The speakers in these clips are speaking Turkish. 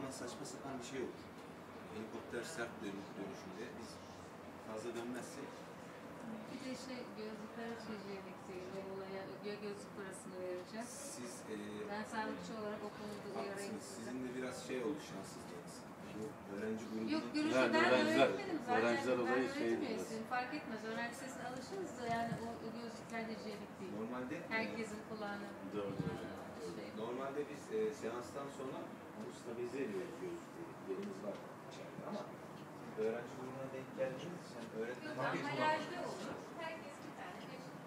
zaman saçma sapan bir şey olur. Helikopter sert dönüşünde biz fazla dönmezsek. Bir de gözlükler çizecek değil. O olaya gözlük parasını vereceğim. Siz ben sağlıkçı olarak o konuda uyarayım size. Sizin de biraz şey oldu şanssızlığınız. Bu öğrenci grubunun... Yok, görüşürüz. Ben öğretmenim zaten. Öğrenciler Ben olayı öğretim üyesiyim. Fark etmez. Öğrenci sesine alışırız da yani o gözlükler de hijyenik değil. Normalde... Herkesin kulağına... Normalde biz seanstan sonra onu stabilize ediyoruz gözlükleri. Yerimiz var içeride ama öğrenci grubuna denk geldiğiniz için öğretmen... Yok, ambalajda olur. Herkes bir tane gözlük.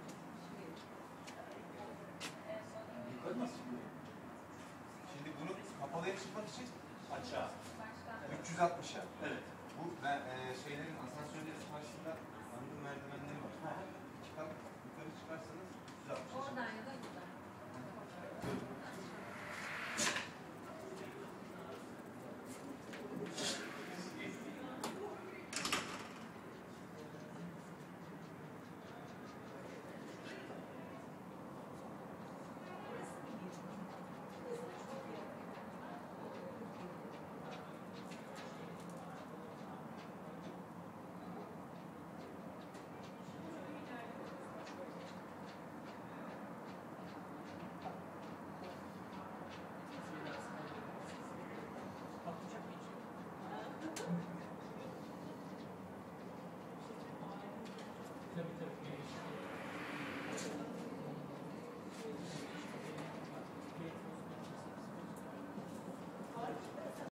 Şimdi bunu kapalıya çıkmak için açığa. 360'a. Evet. Bu ben şeylerin asansörlerin karşısında hangi merdivenleri var. İki kat yukarı çıkarsanız 360'a. Oradan ya da